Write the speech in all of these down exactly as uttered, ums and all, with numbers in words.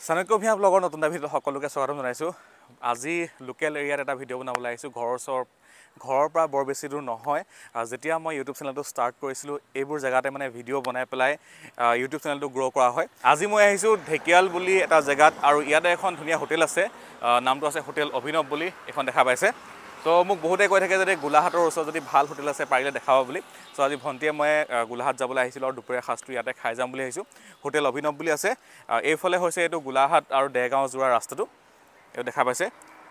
Chanakya Bhuyan ব্লগৰ নতুন এটা video' সকলোকে স্বাগতম জনাইছো। আজি লোকেল এৰিয়াত এটা ভিডিঅ' বনাবলৈ আহিছো। ঘৰৰ ওচৰ ঘৰৰ পৰা বৰ বেছি দূৰ নহয়। যেতিয়া মই ইউটিউব চেনেলটো ষ্টাৰ্ট কৰিছিলো এইবোৰ জেগাতে মানে ভিডিঅ' বনাই পেলাই ইউটিউব চেনেলটো গ্ৰ' কৰা হয়। আজি মই আহিছো ঢেকিয়াল বুলি এটা জেগাত আৰু ইয়াতে এখন ধুনীয়া হোটেল আছে। নামটো আছে হোটেল অভিনৱ বুলি এখন দেখা পাইছে। তো মোক বহুতে কৈ থাকে যে গোলাঘাটৰ ওচৰত যদি ভাল হোটেল আছে পাৰিলে দেখাব বুলি। সো আজি ভণ্টিয়ে মই গোলাঘাট যাবলৈ আহিছিলোঁ আৰু দুপৰীয়া সাজটো ইয়াতে খাই যাম বুলি আহিছোঁ। হোটেল অভিনৱ বুলি আছে। এইফালে হৈছে এইটো গোলাঘাট আৰু দেৰগাঁও যোৱাৰ ৰাস্তাটো এইটো দেখা পাইছে।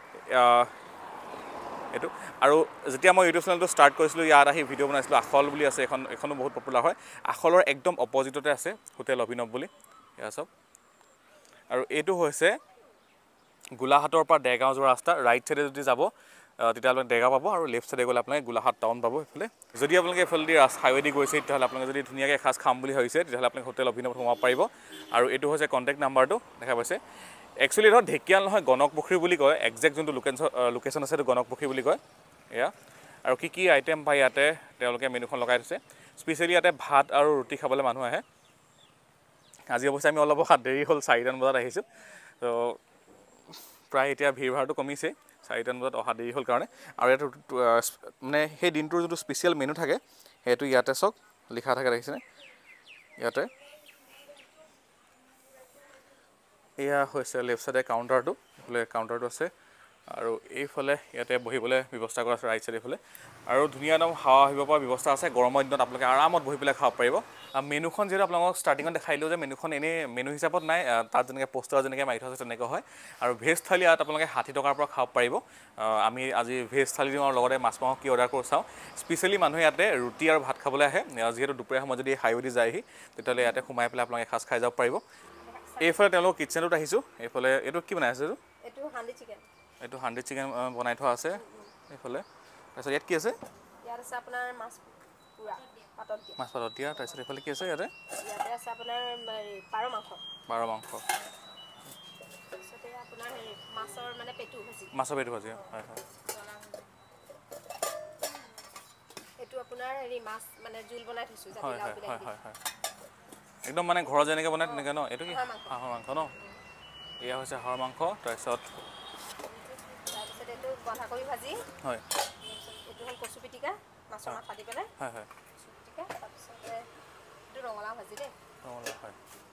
এইটো আৰু যেতিয়া মই ইউটিউব চেনেলটো ষ্টাৰ্ট কৰিছিলোঁ ইয়াত আহি ভিডিঅ' বনাইছিলোঁ। আখল বুলি আছে এখন এখনো বহুত পপুলাৰ হয়। আখলৰ একদম অপজিটতে আছে হোটেল অভিনৱ বুলি এয়া চাওক। আৰু এইটো হৈছে গোলাঘাটৰ পৰা দেৰগাঁও যোৱা ৰাস্তা। ৰাইট চাইডে যদি যাব তেতিয়াহ'লে আপোনালোকে দেৰগাঁও পাব আৰু লেফ্ট চাইডে গ'লে আপোনালোকে গোলাঘাট টাউন পাব। এইফালে যদি আপোনালোকে এইফালেদি হাইৱেদি গৈছে তেতিয়াহ'লে আপোনালোকে যদি ধুনীয়াকৈ এসাঁজ খাম বুলি ভাবিছে তেতিয়াহ'লে আপোনালোকে হোটেল অভিনৱত সোমাব পাৰিব। আৰু এইটো হৈছে কণ্টেক্ট নাম্বাৰটো দেখা পাইছে। একচুৱেলি ধৰক ঢেকিয়াল নহয় গণকপুখুৰী বুলি কয়। একজেক্ট যোনটো লোকেশ্যন লোকেশ্যন আছে সেইটো গণকপুখুৰী বুলি কয় এয়া। আৰু কি কি আইটেম পায় ইয়াতে তেওঁলোকে মেনুখন লগাই থৈছে। স্পেচিয়েলি ইয়াতে ভাত আৰু ৰুটি খাবলৈ মানুহ আহে। আজি অৱশ্যে আমি অলপ অহাত দেৰি হ'ল, চাৰিটামান বজাত আহিছোঁ। তো প্ৰায় এতিয়া ভিৰ ভাৰটো কমিছে চাৰিটামান বজাত অহা দেৰি হ'ল কাৰণে। আৰু ইয়াত মানে সেই দিনটোৰ যিটো স্পেচিয়েল মেনু থাকে সেইটো ইয়াতে চাওক লিখা থাকে দেখিছেনে ইয়াতে। এয়া হৈছে লেফ্ট চাইডে কাউণ্টাৰটো, এইফালে কাউণ্টাৰটো আছে আৰু এইফালে ইয়াতে বহিবলৈ ব্যৱস্থা কৰা আছে ৰাইট চাইডে এইফালে। আৰু ধুনীয়া একদম হাৱা আহিব পৰা ব্যৱস্থা আছে। গৰমৰ দিনত আপোনালোকে আৰামত বহি পেলাই খাব পাৰিব। মেনুখন যিহেতু আপোনালোকক ষ্টাৰ্টিঙত দেখাই দিলোঁ যে মেনুখন এনেই মেনু হিচাপত নাই, তাত যেনেকৈ পোষ্টাৰ যেনেকৈ মাৰি থোৱা আছে তেনেকৈ হয়। আৰু ভেজ থালি ইয়াত আপোনালোকে ষাঠি টকাৰ পৰা খাব পাৰিব। আমি আজি ভেজ থালি দিওঁ আৰু লগতে মাছ মাংস কি অৰ্ডাৰ কৰোঁ চাওঁ। স্পেচিয়েলি মানুহে ইয়াতে ৰুটি আৰু ভাত খাবলৈ আহে। যিহেতু দুপৰীয়া সময়ত যদি হাইৱেদি যায়হি তেতিয়াহ'লে ইয়াতে সোমাই পেলাই আপোনালোকে এসাঁজ খাই যাব পাৰিব। এইফালে তেওঁলোকৰ কিটচেনটোত আহিছোঁ। এইফালে এইটো কি বনাই আছে? এইটো এইটো হান্দি চিকেন। এইটো হান্দি চিকেন বনাই থোৱা আছে এইফালে। তাৰপিছত ইয়াত কি আছে? ইয়াত আছে আপোনাৰ মাছ পুৰা পাতত দিয়া। মাছ পাতত দিয়া। তাৰপিছত এইফালে কি আছে? ইয়াতে ইয়াতে আছে আপোনাৰ পাৰ মাংস। পাৰ মাংস। তাৰপিছতে আপোনাৰ হেৰি মাছৰ মানে পেটু ভাজি। মাছৰ পেটু ভাজি হয় হয়। এইটো আপোনাৰ হেৰি মাছ মানে জোল বনাই থৈছোঁ হয় জাতিলাও হয় হয় বিলাহী দি। হয় হয় একদম মানে ঘৰত যেনেকৈ বনায় তেনেকৈ ন? এইটো কি হাঁহৰ মাংস ন? এয়া হৈছে হাঁহৰ মাংস। তাৰপিছত তাৰপিছত এইটো বন্ধাকবি ভাজি। হয়। এইটো হ'ল কচু পিটিকা মাছৰ মাথা দি পেলাই। হয় হয় কচু পিটিকা। তাৰপিছতে এইটো ৰঙালাও ভাজি দেই। ৰঙালাও হয়।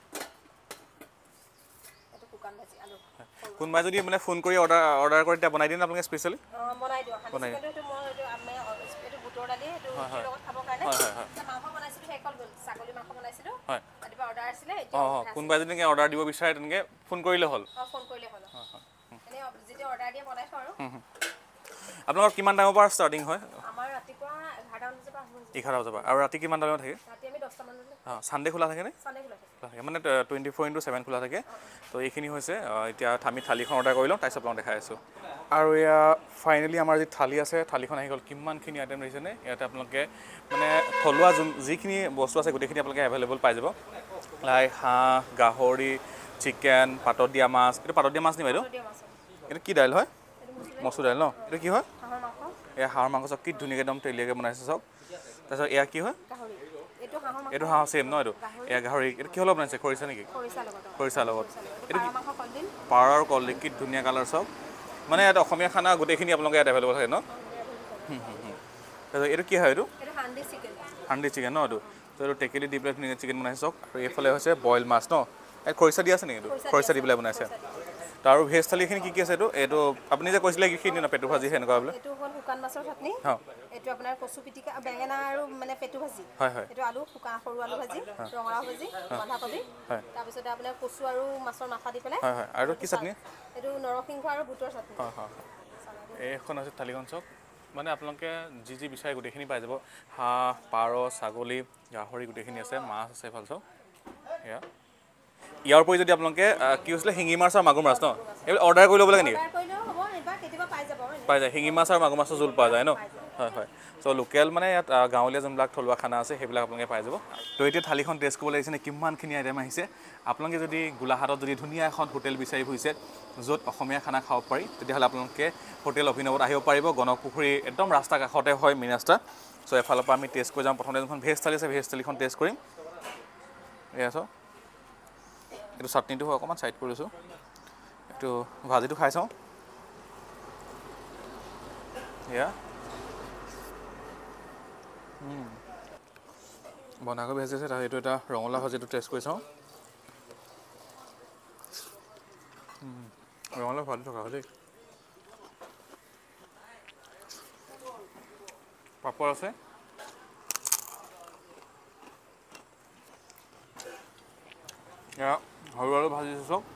এইটো শুকান ভাজি আলু। কোনোবাই যদি মানে ফোন কৰি অৰ্ডাৰ অৰ্ডাৰ কৰে তেতিয়া বনাই দিম আপোনালোকে স্পেচিয়েলি? অঁ বনাই দিওঁ। হান্দি বনাই চিকেনটো এইটো মই এইটো আমি এইটো বুটৰ দালি এইটো হয় ৰুটিৰ হয় লগত খাবৰ কাৰণে। হয় হয় হয় মাংস বনাইছিলোঁ শেষ হ'ল গ'ল। ছাগলী মাংস বনাইছিলোঁ। হয়। ৰাতিপুৱা অৰ্ডাৰ আছিলে এতিয়া অঁ অঁ কোনোবাই যদি এনেকৈ অৰ্ডাৰ দিব বিচাৰে তেনেকৈ ফোন কৰিলে হ'ল? অঁ ফোন কৰিলে হ'ল। হয় হয়। এনেই যেতিয়া অৰ্ডাৰ দিয়ে বনাই থওঁ আৰু। আপোনালোকৰ কিমান টাইমৰ পৰা ষ্টাৰ্টিং হয়? আমাৰ ৰাতিপুৱা এঘাৰটা বজাৰ পৰা আৰম্ভ হৈছে। এঘাৰটা বজাৰ পৰা। আৰু ৰাতি কিমান টাইমত থাকে? ৰাতি আমি দহটা মানলৈ। অঁ চানডে খোলা থাকেনে? চানডে খোলা থাকে। খোলা থাকে মানে টুৱেণ্টি ফ'ৰ ইণ্টু ছেভেন খোলা থাকে। তো এইখিনি হৈছে এতিয়া আমি থালিখন অৰ্ডাৰ কৰি লওঁ তাৰপিছত আপোনাক দেখাই আছোঁ। আৰু এয়া ফাইনেলি আমাৰ যি থালি আছে থালিখন আহি গ'ল। কিমানখিনি আইটেম দেখিছেনে? ইয়াতে আপোনালোকে মানে থলুৱা যোন যিখিনি বস্তু আছে গোটেইখিনি আপোনালোকে এভেইলেবল পাই যাব। লাই হাঁহ, গাহৰি, চিকেন, পাতত দিয়া মাছ। এইটো পাতত দিয়া মাছ নি বাইদেউ? এইটো কি দাইল হয়? মচুৰ দাইল ন? এইটো কি হয়? হাঁহৰ মাংস। এয়া হাঁহৰ মাংস চাওক কি ধুনীয়াকৈ একদম তেলীয়াকৈ বনাইছে চাওক। তাৰপিছত এয়া কি হয়? গাহৰি। এইটো হাঁহৰ মাংস। এইটো হাঁহ ছেম ন? এইটো এয়া গাহৰি। এইটো কিহৰ লগত বনাইছে? খৰিচা নেকি? খৰিচাৰ লগত। খৰিচাৰ লগত। এইটো পাৰ মাংস কলডিল। পাৰ আৰু কলডিল কি ধুনীয়া কালাৰ চাওক। মানে ইয়াত অসমীয়া খানা গোটেইখিনি আপোনালোকে ইয়াত এভেইলেবল থাকে ন? তাৰপিছত এইটো কি হয়? এইটো এইটো হান্দি চিকেন। হান্দি চিকেন ন? এইটো তো এইটো টেকেলি দি পেলাই ধুনীয়াকৈ চিকেন বনাইছে চাওক। আৰু এইফালে হৈছে বইল মাছ ন? ইয়াত খৰিচা দি আছে নেকি? এইটো খৰিচা দি পেলাই বনাইছে। তো আৰু ভেজ থালিখিনি কি কি আছে? এইটো এইটো আপুনি যে কৈছিলে কিখিনি ন পেটু ভাজি সেনেকুৱা বোলে? এইটো হ'ল শুকান মাছৰ চাটনি। অঁ এইটো আপোনাৰ কচু পিটিকা বেঙেনা আৰু মানে পেটু ভাজি। হয় হয়। এইটো আলু শুকান সৰু আলু ভাজি, ৰঙালাও ভাজি, বন্ধাকবি। হয়। তাৰপিছতে আপোনাৰ কচু আৰু মাছৰ মাথা দি পেলাই। হয় হয়। আৰু কি চাটনি? এইটো নৰসিংহ আৰু বুটৰ চাটনি। হয় হয়। এইখন হৈছে থালিখন চাওক। মানে আপোনালোকে যি যি বিচাৰে গোটেইখিনি পাই যাব। হাঁহ, পাৰ, ছাগলী, গাহৰি গোটেইখিনি আছে। মাছ আছে এইফালে চাওক এয়া। ইয়াৰ উপৰি যদি আপোনালোকে কি হৈছিলে শিঙি মাছ আৰু মাগুৰ মাছ ন? এইবিলাক অৰ্ডাৰ কৰি ল'ব লাগে নেকি? অৰ্ডাৰ কৰিলেও হ'ব বা কেতিয়াবা পাই যাব। পাই যায়। শিঙি মাছ আৰু মাগুৰ মাছৰ জোল পোৱা যায় ন? হয় হয়। চ' লোকেল মানে ইয়াত গাঁৱলীয়া যোনবিলাক থলুৱা খানা আছে সেইবিলাক আপোনালোকে পাই যাব। তো এতিয়া থালিখন টেষ্ট কৰিব লাগিছেনে কিমানখিনি আইটেম আহিছে। আপোনালোকে যদি গোলাঘাটত যদি ধুনীয়া এখন হোটেল বিচাৰি ফুৰিছে য'ত অসমীয়া খানা খাব পাৰি তেতিয়াহ'লে আপোনালোকে হোটেল অভিনৱত আহিব পাৰিব। গণকপুখুৰী একদম ৰাস্তা কাষতে হয় মেইন ৰাস্তা। চ' এফালৰ পৰা আমি টেষ্ট কৰি যাম। প্ৰথমতে যোনখন ভেজ থালি আছে ভেজ থালিখন টেষ্ট কৰিম। এয়া চাওক এইটো চাটনিটো হয় অকণমান ছাইড কৰিছোঁ এইটো ভাজিটো খাই চাওঁ এয়া বন্ধাকবি ভাজি আছে তাৰ এইটো এটা ৰঙালাও ভাজিটো টেষ্ট কৰি চাওঁ ৰঙালাও ভাজি থকা হয় দেই পাপৰ আছে এয়া সৰু আলু ভাজিছোঁ চব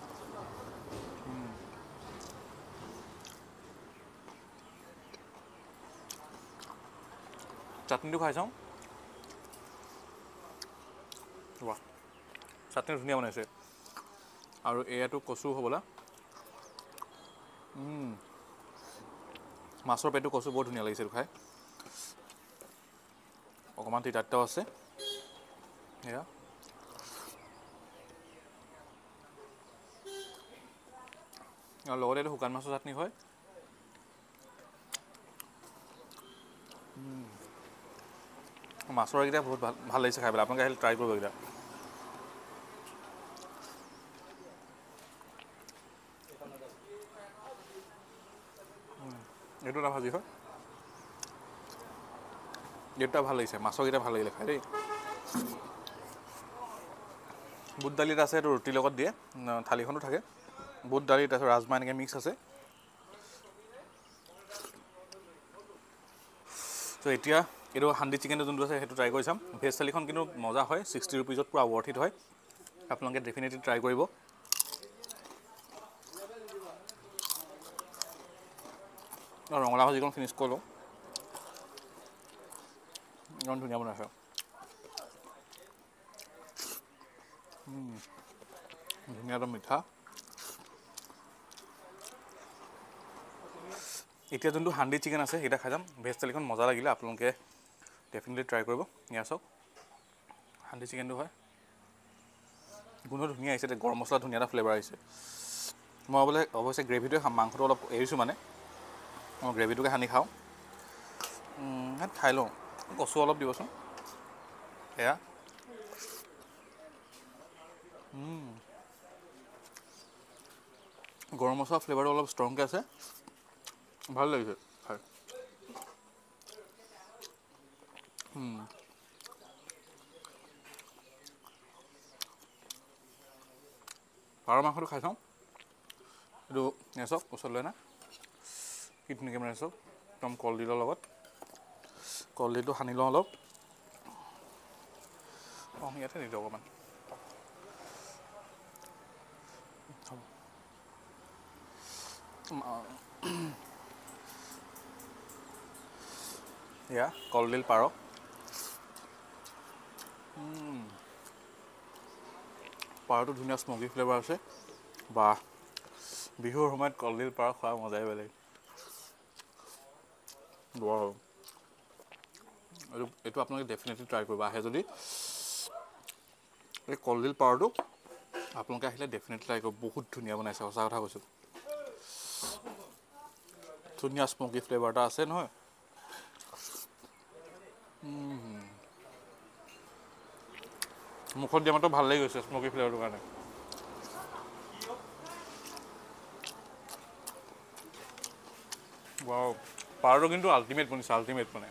চাটনিটো খাই চাওঁ বাহ চাটনি ধুনীয়া বনাইছে আৰু এয়াটো কচু হ'বলা মাছৰ পেটু কচু বৰ ধুনীয়া লাগিছিল খাই অকণমান তিতা তিতাও আছে এয়া আৰু লগতে এইটো শুকান মাছৰ চাটনি হয় মাছৰ এইকেইটা বহুত ভাল ভাল লাগিছে খাই পেলাই আপোনালোকে আহিলে ট্ৰাই কৰিব এইকেইটা এইটো এটা ভাজি হয় এইটো ভাল লাগিছে মাছৰকেইটা ভাল লাগিলে খাই দেই বুট দালি এটা আছে এইটো ৰুটিৰ লগত দিয়ে থালিখনো থাকে বুট দালি তাৰপিছত ৰাজমা এনেকৈ মিক্স আছে ত' এতিয়া এইটো হাণ্ডি চিকেনটো যোনটো আছে সেইটো ট্ৰাই কৰি চাম ভেজ থালিখন কিন্তু মজা হয় ছিক্সটি ৰুপিজত পূৰা ৱৰ্থ ইট হয় আপোনালোকে ডেফিনেটলি ট্ৰাই কৰিব ৰঙালাও ভাজিকণ ফিনিছ কৰি লওঁ ইমান ধুনীয়া বনাইছে ধুনীয়া একদম মিঠা এতিয়া যোনটো হাণ্ডি চিকেন আছে সেইটা খাই যাম ভেজ থালিখন মজা লাগিলে আপোনালোকে ডেফিনেটলি ট্ৰাই কৰিব এয়া চাওক হাণ্ডি চিকেনটো হয় গোন্ধ ধুনীয়া আহিছে গৰম মছলা ধুনীয়া এটা ফ্লেভাৰ আহিছে মই বোলে অৱশ্যে গ্ৰেভিটোৱে খাম মাংসটো অলপ এৰিছোঁ মানে মই গ্ৰেভিটোকে সানি খাওঁ খাই লওঁ কচু অলপ দিবচোন এয়া গৰম মছলা ফ্লেভাৰটো অলপ ষ্ট্ৰংকৈ আছে ভাল লাগিছে খাই পাৰ মাংসটো খাই চাওঁ এইটো এয়া চাওক ওচৰলৈ না কি ধুনীয়াকৈ বনাইছে চাওক একদম কলডিলৰ লগত কলডিলটো সানি লওঁ অলপ অঁ ইয়াতে নিদিওঁ অকণমান এয়া কলডিল পাৰ পাৰটো ধুনীয়া স্মকি ফ্লেভাৰ আছে বা বিহুৰ সময়ত কলডিল পাৰ খোৱা মজাই বেলেগ ৱাও এইটো এইটো আপোনালোকে ডেফিনেটলি ট্ৰাই কৰিব আহে যদি এই কলডিল পাৰটো আপোনালোকে আহিলে ডেফিনেটলি ট্ৰাই কৰিব বহুত ধুনীয়া বনাইছে সঁচা কথা কৈছোঁ ধুনীয়া স্মকি ফ্লেভাৰ এটা আছে নহয় মুখত দিয়া মাত্ৰ ভাল লাগি গৈছে স্মকি ফ্লেভাৰটোৰ কাৰণে ৱাও পাৰটো কিন্তু আল্টিমেট বনিছে আল্টিমেট মানে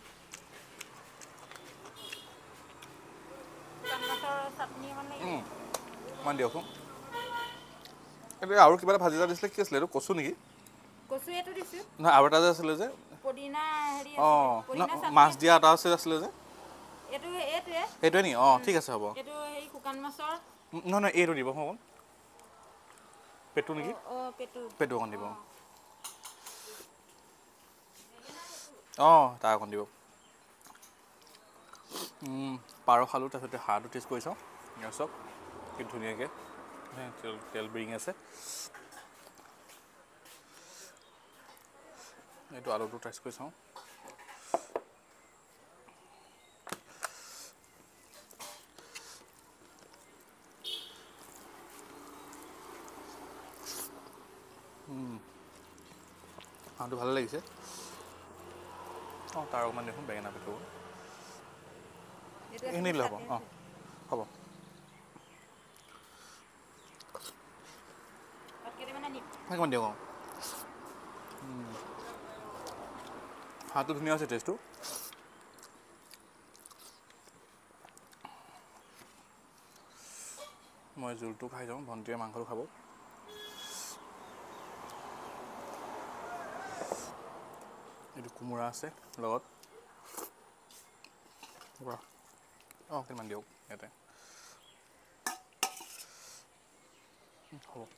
শুকান মাছৰ চাটনি অকণ লাগিব মান দিয়কচোন এইটো আৰু কিবা এটা ভাজি এটা দিছিলে কি আছিলে এইটো কচু নেকি কচু এইটো দিছোঁ নহয় আৰু এটা যে আছিলে যে পদিনা হেৰি অঁ আছিলে পদিনা চাটনি মাছ দিয়া আছিলে এটা আছে আছিলে যে এইটো এইটোৱে সেইটোৱে নি অঁ ঠিক আছে হ'ব এইটো হেৰি শুকান মাছৰ নহয় নহয় এইটো দিব অকণ পেটু নেকি অঁ অঁ পেটু পেটু অকণ দিব অঁ অঁ তাৰ অকণ দিব পাৰ খালোঁ তাৰপিছতে হাঁহটো টেষ্ট কৰি চাওঁ ইয়াৰ চাওক কি ধুনীয়াকৈ তেল তেল বিৰিঙি আছে এইটো আলুটো টেষ্ট কৰি চাওঁ হাঁহটো ভালে লাগিছে অঁ তাৰ অকণমান দেখোন বেঙেনা পেটু এইটো এইখিনি আপুনি দিলে হ'ব চাটনি অঁ হ'ব কিমান দিওঁ হাতটো ধুনীয়া আছে টেষ্টটো মই জোলটো খাই যাওঁ ভণ্টিয়ে মাংসটো খাব এইটো কোমোৰা আছে লগত অঁ কিমান দিয়ক ইয়াতে হ'ব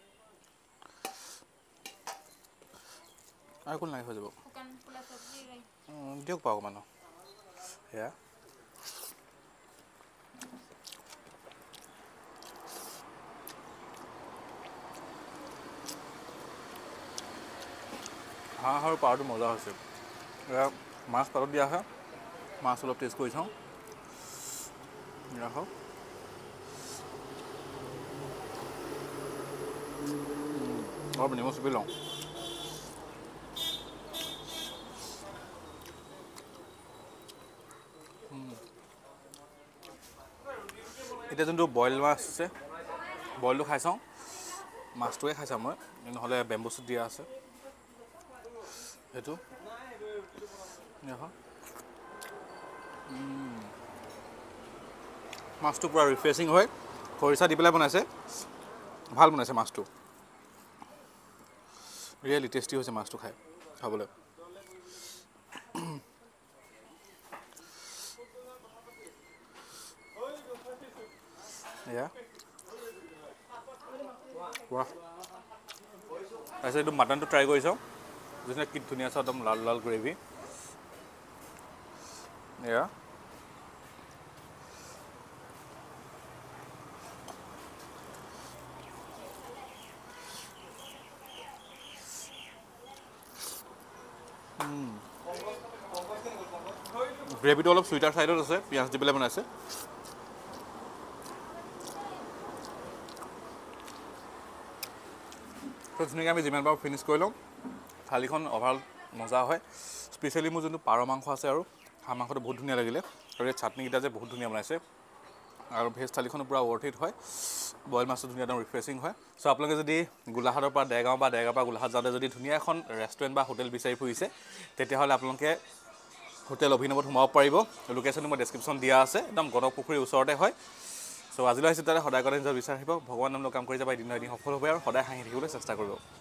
আৰু কোন লাগে হৈ যাব দিয়ক পাওঁ মানুহ সেয়া হাঁহ আৰু পাৰটো মজা হৈছে এয়া মাছ পাতত দিয়া হয় মাছ অলপ টেষ্ট কৰি চাওঁ ৰাখক অলপ নেমু চুপি লওঁ এতিয়া যোনটো বইল মাছ আছে বইলটো খাই চাওঁ মাছটোৱে খাই চাওঁ মই নহ'লে বেম্বু চুট দিয়া আছে সেইটো মাছটো পূৰা ৰিফ্ৰেছিং হয় খৰিচা দি পেলাই বনাইছে ভাল বনাইছে মাছটো ৰিয়েলি টেষ্টি হৈছে মাছটো খাই খাবলৈ এয়া কোৱা তাৰপিছত এইটো মাটনটো ট্ৰাই কৰি চাওঁ যিটো কি ধুনীয়া আছে একদম লাল লাল গ্ৰেভি এয়া গ্ৰেভিটো অলপ চুইটাৰ ছাইডত আছে পিঁয়াজ দি পেলাই বনাইছে তো ধুনীয়াকৈ আমি যিমান পাৰোঁ ফিনিছ কৰি লওঁ থালিখন অভাৰঅল মজা হয় স্পেচিয়েলি মোৰ যোনটো পাৰ মাংস আছে আৰু হাঁহ মাংসটো বহুত ধুনীয়া লাগিলে আৰু এই চাটনিকেইটা যে বহুত ধুনীয়া বনাইছে আৰু ভেজ থালিখনো পূৰা ৱৰ্থ ইট হয় বইল মাছটো ধুনীয়া একদম ৰিফ্ৰেছিং হয় চ' আপোনালোকে যদি গোলাঘাটৰ পৰা দেৰগাঁও বা দেৰগাঁৱৰ পৰা গোলাঘাট যাওঁতে যদি ধুনীয়া এখন ৰেষ্টুৰেণ্ট বা হোটেল বিচাৰি ফুৰিছে তেতিয়াহ'লে আপোনালোকে হোটেল অভিনৱত সোমাব পাৰিব লোকেশ্যনটো মই ডেছক্ৰিপশ্যন দিয়া আছে একদম গণপুখুৰীৰ ওচৰতে হয় চ' আজিলৈ আহিছোঁ তাতে সদায় কথা নিজৰ বিচাৰ আহিব ভগৱান নামলৈ কাম কৰি যাব এদিন এদিন সফল হ'ব আৰু সদায় হাঁহি থাকিবলৈ চেষ্টা কৰিব